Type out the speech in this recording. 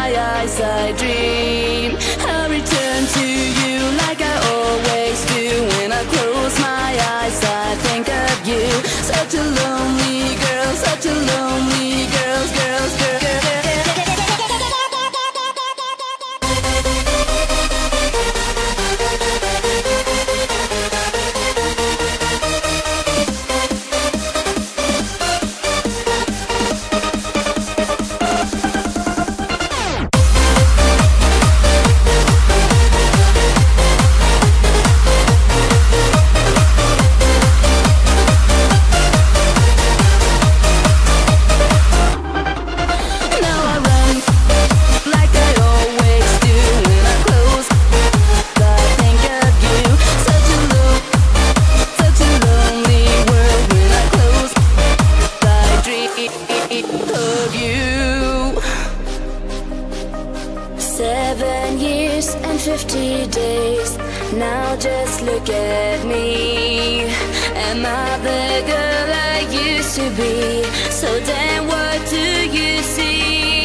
my eyes I dream. I'll return to you like I always do. When I close my eyes I think of you. Such a lonely girl, such a lonely girl, girl, girl, girl. Now just look at me. Am I the girl I used to be? So then what do you see?